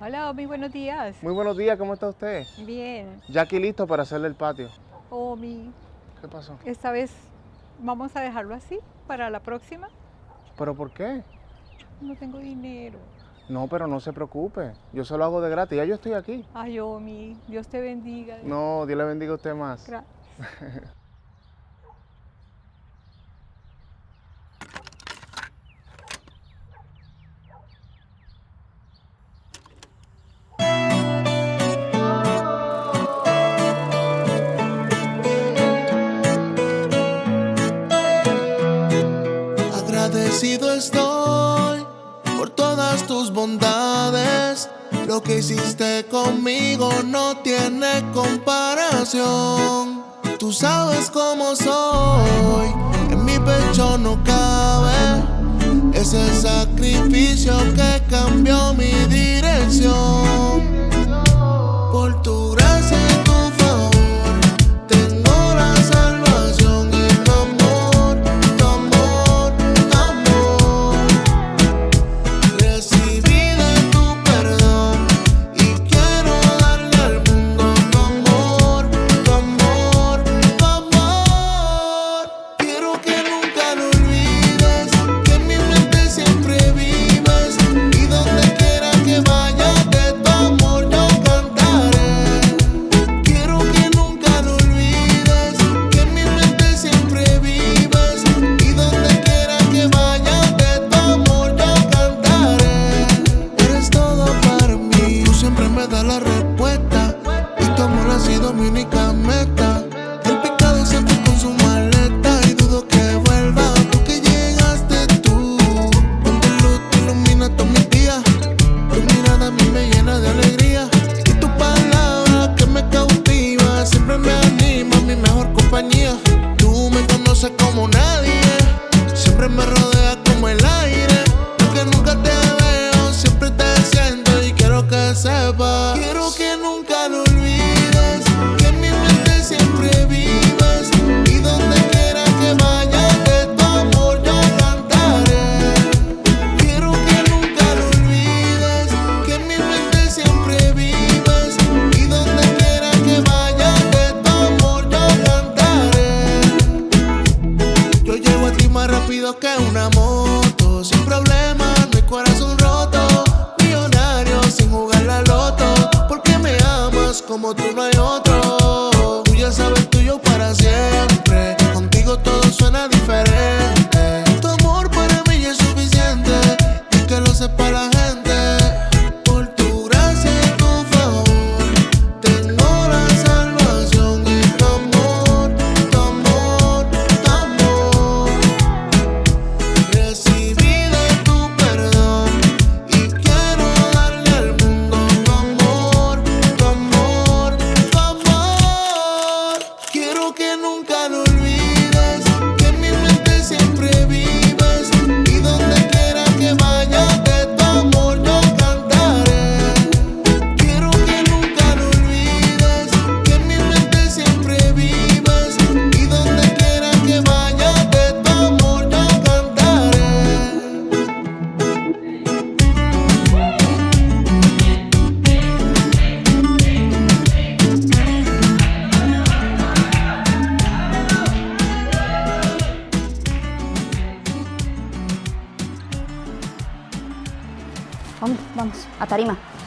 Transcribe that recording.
Hola, Omi, buenos días. Muy buenos días, ¿cómo está usted? Bien. Ya aquí listo para hacerle el patio. Omi, ¿Qué pasó? esta vez vamos a dejarlo así para la próxima. ¿Pero por qué? No tengo dinero. No, pero no se preocupe. Yo se lo hago de gratis, ya yo estoy aquí. Ay, Omi, Dios te bendiga. No, Dios le bendiga a usted más. Gracias. Agradecido estoy por todas tus bondades. Lo que hiciste conmigo no tiene comparación. Tú sabes cómo soy, en mi pecho no cabe ese sacrificio que cambió mi dirección. Por tu gracia y tu favor tengo la salvación y tu amor, tu amor, tu amor. Recibí de tu perdón y quiero darle al mundo tu amor, tu amor, tu amor. Quiero que nunca lo olvides, que en mi mente siempre vives y donde quiera que vayas de tu amor yo cantaré. Quiero que nunca lo olvides, que en mi mente siempre vives y donde quiera que vayas de tu amor yo cantaré. Eres todo para mí, tú siempre me das la respuesta y tu amor ha sido mi única meta. El pecado se fue con su maleta y dudo que vuelva porque llegaste tú. Con tu luz tú iluminas todos mis días, tu mirada a mí me llena de alegría y tu palabra que me cautiva siempre me anima, mi mejor compañía. Tú me conoces como nadie, siempre me rodeas como el aire. Aunque nunca te veo, siempre te siento y quiero que sepas. Quiero que nunca lo olvides, que en mi mente siempre vives y donde quiera que vayas de tu amor yo cantaré. Quiero que nunca lo olvides, que en mi mente siempre vives y donde quiera que vayas de tu amor yo cantaré. Yo llego a ti más rápido que una moto, sin problemas, mi corazón roto. Millonario sin jugar la loto, porque me amas como tú no hay otro. Tú ya sabes, tuyo para siempre, contigo todo suena diferente. Tu amor para mí ya es suficiente y que lo sepa la gente. Por tu gracia y tu favor tengo la salvación y tu amor, tu amor, tu amor. Recibí de tu perdón y quiero darle al mundo tu amor, tu amor, tu amor. Quiero que nunca lo olvides, que en mi mente siempre vives y donde quiera que vayas de tu amor yo cantaré. Quiero que nunca lo olvides, que en mi mente siempre vives y donde quiera que vayas de tu amor yo cantaré. Vamos, vamos, a tarima.